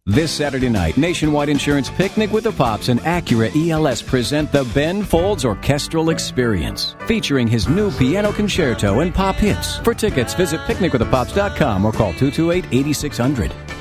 This Saturday night, Nationwide Insurance Picnic with the Pops and Acura ELS present the Ben Folds Orchestral Experience, featuring his new piano concerto and pop hits. For tickets, visit picnicwiththepops.com or call 228-8600.